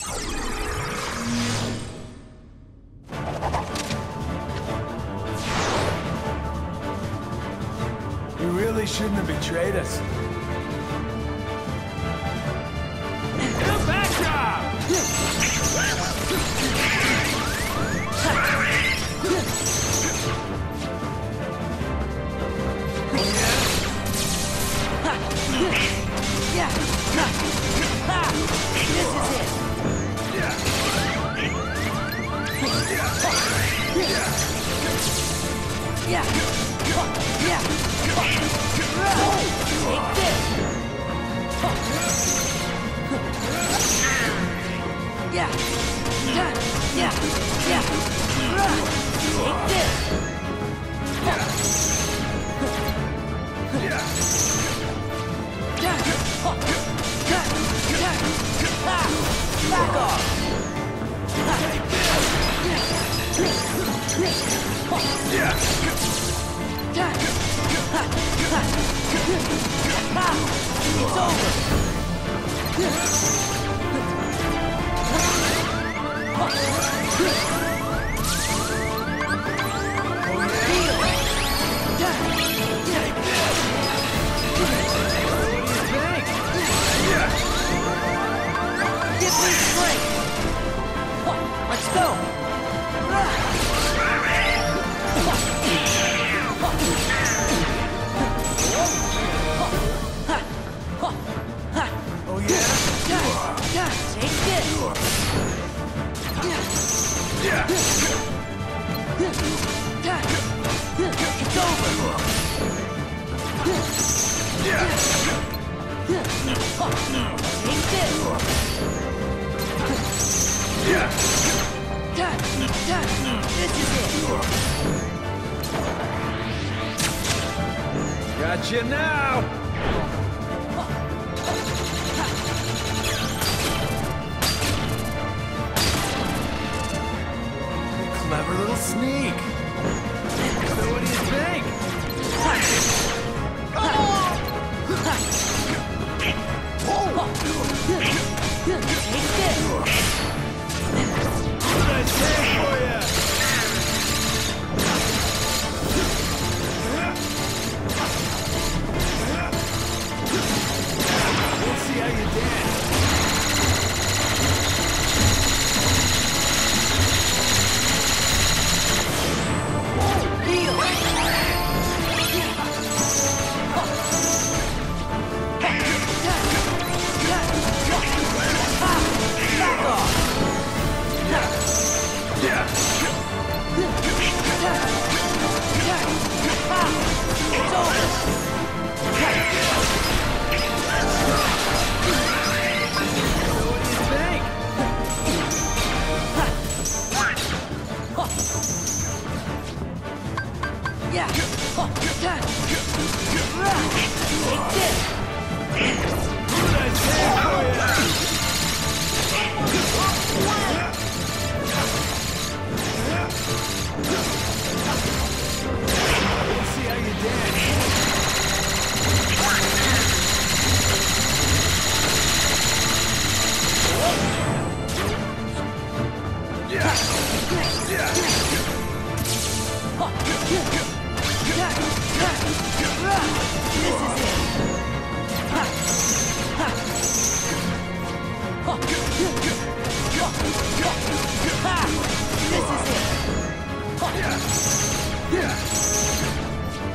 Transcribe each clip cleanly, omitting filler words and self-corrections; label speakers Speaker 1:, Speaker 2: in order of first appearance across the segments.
Speaker 1: You really shouldn't have betrayed us. The backdrop!
Speaker 2: Back off! It's over! Give me strength! Let's go!
Speaker 1: Oh yeah?
Speaker 2: Take this! It's over! Take this! This is it!
Speaker 1: Gotcha now! Clever little sneak. So what do you think?
Speaker 2: Take this!
Speaker 1: What did I say for you? We'll see how you dance.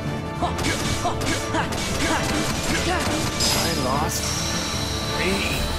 Speaker 1: I lost. Me.